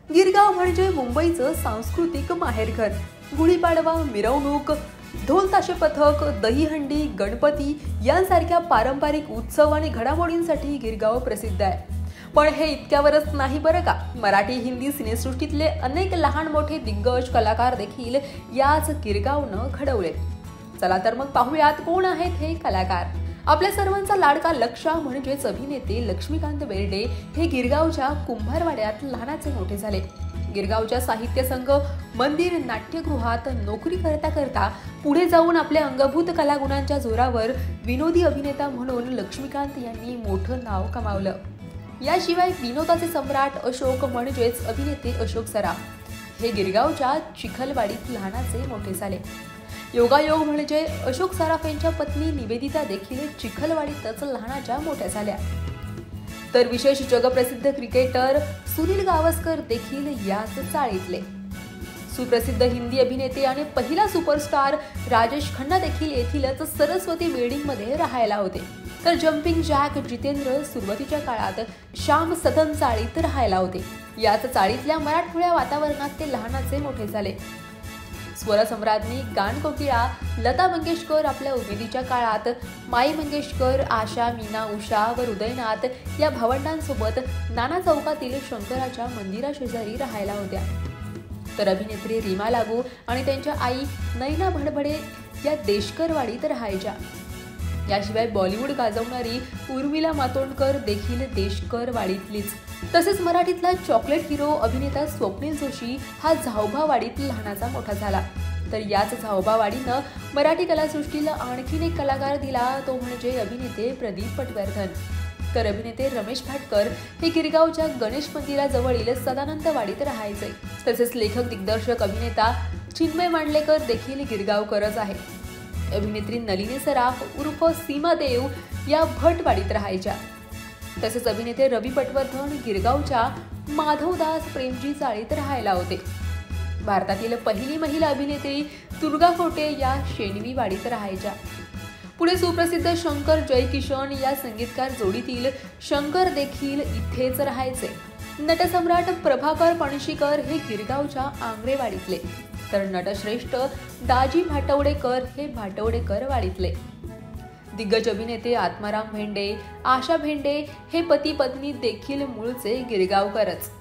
गिरगाव म्हणजे मुंबईचं सांस्कृतिक माहेरघर. गुढीपाडवा, मिरवणूक, ढोल ताशे पथक, दहीहंडी, गणपती यांसारख्या पारंपरिक उत्सव आणि घडामोडींसाठी गिरगाव प्रसिद्ध आहे. पण हे इतक्यावरच नाही बरं का. मराठी हिंदी सिनेसृष्टीतले अनेक लहान मोठे दिग्गज कलाकार देखील याच गिरगावनं घडवले. चला तर मग पाहूयात कोण आहेत हे कलाकार. आपल्या सर्वांचा लाडका लक्षा म्हणजेच अभिनेते लक्ष्मीकांत बेर्डे हे गिरगावच्या कुंभारवाड्यात लहानाचे मोठे झाले. गिरगावच्या साहित्य संघ, मंदिर, नाट्यगृहात नोकरी करता करता पुढे जाऊन आपल्या अंगभूत कलागुणांच्या जोरावर विनोदी अभिनेता म्हणून लक्ष्मीकांत यांनी मोठं नाव कमावलं. याशिवाय विनोदाचे सम्राट अशोक म्हणजेच अभिनेते अशोक सराफ हे गिरगावच्या चिखलवाडीत लहानाचे मोठे झाले. योगायोग म्हणजे अशोक सराफ यांच्या पत्नी निवेदिता देखील चिखलवाडीतच लहानाच्या मोठ्या झाल्या. तर विशेष जगप्रसिद्ध क्रिकेटर सुनील गावस्कर देखील याच चाळीतले. सुप्रसिद्ध हिंदी अभिनेते आणि पहिला सुपरस्टार राजेश खन्ना देखील येथीलच सरस्वती बिल्डिंगमध्ये राहायला होते. तर जम्पिंग जॅक जितेंद्र सुरुवातीच्या काळात श्याम सदन चाळीत राहायला होते. याच चाळीतल्या मराठमोळ्या वातावरणात ते लहानाचे मोठे झाले. स्वरसम्राज्ञी गानकोकिळा लता मंगेशकर आपल्या उमेदीच्या काळात माई मंगेशकर, आशा, मीना, उषा व हृदयनाथ या भावंडांसोबत नाना चौकातील शंकराच्या मंदिराशेजारी राहायला होत्या. तर अभिनेत्री रीमा लागू आणि त्यांच्या आई नैना भडभडे या देशकरवाडीत राहायच्या. याशिवाय बॉलिवूड गाजवणारी उर्मिला मातोंडकर देखील देशकरवाडीतलीच. तसेच मराठीतला चॉकलेट हिरो अभिनेता स्वप्नील जोशी हा झावभावाडीत लहानाचा मोठा झाला. तर याच झावभावाडीनं मराठी कलासृष्टीला आणखीन एक कलाकार दिला, तो म्हणजे अभिनेते प्रदीप पटवर्धन. तर अभिनेते रमेश भाटकर हे गिरगावच्या गणेश मंदिराजवळील सदानंदवाडीत राहायचे. तसेच लेखक, दिग्दर्शक, अभिनेता चिन्मय मांडलेकर देखील गिरगावकरच आहे. अभिनेत्री नलिनी सराफ उर्फ सीमा देव या भटवाडीत राहायच्या. तसेच अभिनेते रवी पटवर्धन गिरगावच्या माधवदास प्रेमजी चाळीत राहायला होते. भारतातील पहिली महिला अभिनेत्री दुर्गा खोटे या शेणवी वाडीत राहायच्या. पुढे सुप्रसिद्ध शंकर जयकिशन या संगीतकार जोडीतील शंकर देखील इथेच राहायचे. नटसम्राट प्रभाकर पणशीकर हे गिरगावच्या आंग्रेवाडीतले. तर नटश्रेष्ठ दाजी भाटवडेकर हे भाटवडेकर वाडीतले. दिग्गज अभिनेते आत्माराम भेंडे, आशा भेंडे हे पती पत्नी देखील मूळचे गिरगावकरच.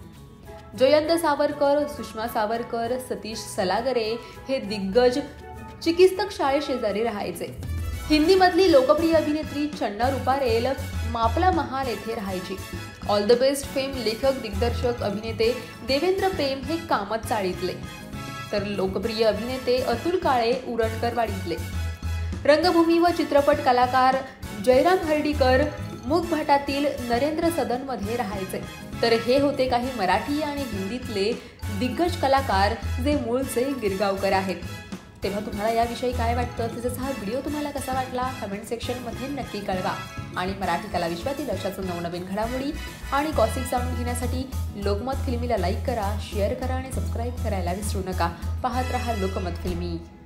जयंत सावरकर, सुषमा सावरकर, सतीश सलागरे हे दिग्गज चिकित्सक शाळेशेजारी राहायचे. हिंदीमधली लोकप्रिय अभिनेत्री चन्ना रुपारेल मापला महाल येथे राहायची. ऑल द बेस्ट फेम लेखक, दिग्दर्शक, अभिनेते देवेंद्र प्रेम हे कामत चाळीतले. तर लोकप्रिय अभिनेते अतुल काळे उरणकरवाडीतले. रंगभूमी व चित्रपट कलाकार जयराम हर्डीकर मुखभाटातील नरेंद्र सदनमध्ये राहायचे. तर हे होते काही मराठी आणि हिंदीतले दिग्गज कलाकार जे मूळचे गिरगावकर आहेत. तेव्हा तुम्हाला याविषयी काय वाटतं, तसेच हा व्हिडिओ तुम्हाला कसा वाटला कमेंट सेक्शनमध्ये नक्की कळवा. आणि मराठी कला विश्वातील अशाच नवनवीन घडामोडी आणि गॉसिप जाणून घेण्यासाठी लोकमत फिल्मीला लाईक करा, शेअर करा आणि सबस्क्राईब करायला विसरू नका. पाहत रहा लोकमत फिल्मी.